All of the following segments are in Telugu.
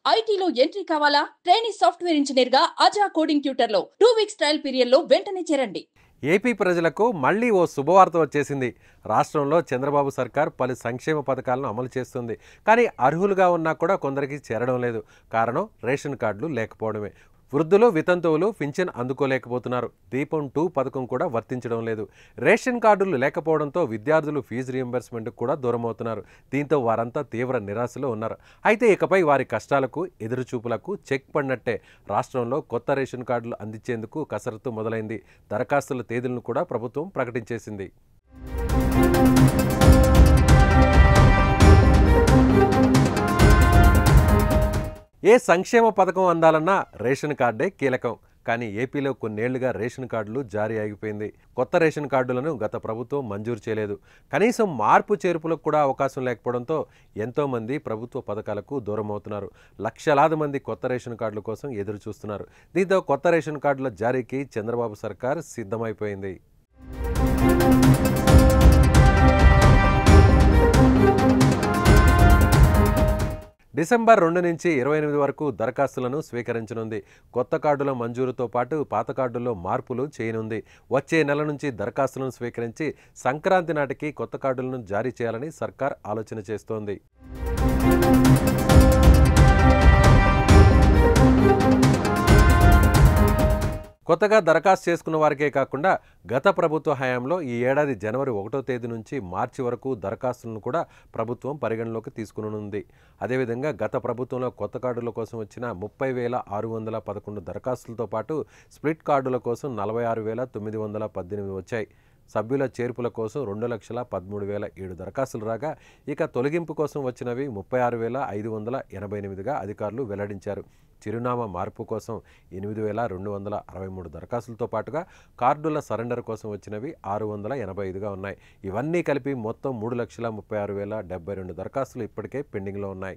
ఐటీలో ఎంట్రీ కావాలా? ట్రైనింగ్ సాఫ్ట్వేర్ ఇంజనీర్ గా అజా కోడింగ్ ట్యూటర్ లో 2 వీక్స్ ట్రయల్ పీరియడ్ లో వెంటనే చేరండి. ఏపీ ప్రజలకు మళ్ళీ ఓ శుభవార్త వచ్చేసింది. రాష్ట్రంలో చంద్రబాబు సర్కార్ పలు సంక్షేమ పథకాలను అమలు చేస్తుంది. కానీ అర్హులుగా ఉన్నా కూడా కొందరికి చేరడం లేదు. కారణం రేషన్ కార్డులు లేకపోవడమే. వృద్ధులు, వితంతువులు పింఛన్ అందుకోలేకపోతున్నారు. దీపం 2 పథకం కూడా వర్తించడం లేదు. రేషన్ కార్డులు లేకపోవడంతో విద్యార్థులు ఫీజు రీయింబర్స్మెంట్కు కూడా దూరమవుతున్నారు. దీంతో వారంతా తీవ్ర నిరాశలో ఉన్నారు. అయితే ఇకపై వారి కష్టాలకు, ఎదురుచూపులకు చెక్ పడినట్టే. రాష్ట్రంలో కొత్త రేషన్ కార్డులు అందించేందుకు కసరత్తు మొదలైంది. దరఖాస్తుల తేదీలను కూడా ప్రభుత్వం ప్రకటించేసింది. ఏ సంక్షేమ పథకం అందాలన్నా రేషన్ కార్డే కీలకం. కానీ ఏపీలో కొన్నేళ్లుగా రేషన్ కార్డులు జారీ ఆగిపోయింది. కొత్త రేషన్ కార్డులను గత ప్రభుత్వం మంజూరు చేయలేదు. కనీసం మార్పు చేర్పులకు కూడా అవకాశం లేకపోవడంతో ఎంతోమంది ప్రభుత్వ పథకాలకు దూరం అవుతున్నారు. లక్షలాది మంది కొత్త రేషన్ కార్డుల కోసం ఎదురు చూస్తున్నారు. దీంతో కొత్త రేషన్ కార్డుల జారీకి చంద్రబాబు సర్కార్ సిద్ధమైపోయింది. డిసెంబర్ 2 నుంచి 28 వరకు దరఖాస్తులను స్వీకరించనుంది. కొత్త కార్డుల మంజూరుతో పాటు పాత కార్డుల్లో మార్పులు చేయనుంది. వచ్చే నెల నుంచి దరఖాస్తులను స్వీకరించి సంక్రాంతి నాటికి కొత్త కార్డులను జారీ చేయాలని సర్కార్ ఆలోచన చేస్తోంది. కొత్తగా దరఖాస్తు చేసుకున్న వారికే కాకుండా గత ప్రభుత్వ హయాంలో ఈ ఏడాది జనవరి 1వ తేదీ నుంచి మార్చి వరకు దరఖాస్తులను కూడా ప్రభుత్వం పరిగణలోకి తీసుకునుంది. అదేవిధంగా గత ప్రభుత్వంలో కొత్త కార్డుల కోసం వచ్చిన 30,611 దరఖాస్తులతో పాటు స్ప్లిట్ కార్డుల కోసం 46,918 వచ్చాయి. సభ్యుల చేర్పుల కోసం 2,13,007 దరఖాస్తులు రాగా, ఇక తొలగింపు కోసం వచ్చినవి 36,588గా అధికారులు వెల్లడించారు. చిరునామా మార్పు కోసం 8,263 దరఖాస్తులతో పాటుగా కార్డుల సరెండర్ కోసం వచ్చినవి 685గా ఉన్నాయి. ఇవన్నీ కలిపి మొత్తం 3,36,072 దరఖాస్తులు ఇప్పటికే పెండింగ్లో ఉన్నాయి.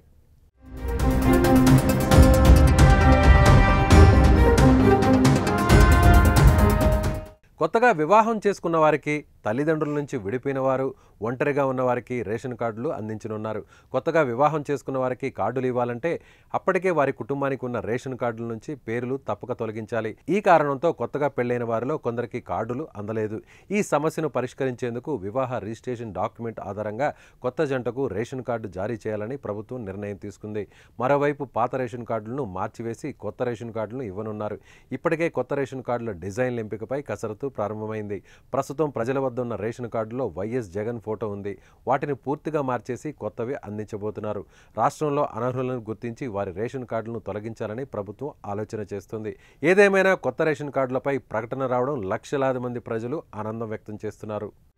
కొత్తగా వివాహం చేసుకున్న వారికి, తల్లిదండ్రుల నుంచి విడిపోయిన వారు, ఒంటరిగా ఉన్నవారికి రేషన్ కార్డులు అందించనున్నారు. కొత్తగా వివాహం చేసుకున్న వారికి కార్డులు ఇవ్వాలంటే అప్పటికే వారి కుటుంబానికి ఉన్న రేషన్ కార్డుల నుంచి పేర్లు తప్పక తొలగించాలి. ఈ కారణంతో కొత్తగా పెళ్లైన వారిలో కొందరికి కార్డులు అందలేదు. ఈ సమస్యను పరిష్కరించేందుకు వివాహ రిజిస్ట్రేషన్ డాక్యుమెంట్ ఆధారంగా కొత్త జంటకు రేషన్ కార్డు జారీ చేయాలని ప్రభుత్వం నిర్ణయం తీసుకుంది. మరోవైపు పాత రేషన్ కార్డులను మార్చివేసి కొత్త రేషన్ కార్డులను ఇవ్వనున్నారు. ఇప్పటికే కొత్త రేషన్ కార్డుల డిజైన్ల ఎంపికపై కసరత్తు ప్రారంభమైంది. ప్రస్తుతం ప్రజల వద్ద ఉన్న రేషన్ కార్డులో వైఎస్ జగన్ ఫోటో ఉంది. వాటిని పూర్తిగా మార్చేసి కొత్తవి అందించబోతున్నారు. రాష్ట్రంలో అనర్హులను గుర్తించి వారి రేషన్ కార్డులను తొలగించాలని ప్రభుత్వం ఆలోచన చేస్తుంది. ఏదేమైనా కొత్త రేషన్ కార్డులపై ప్రకటన రావడం లక్షలాది మంది ప్రజలు ఆనందం వ్యక్తం చేస్తున్నారు.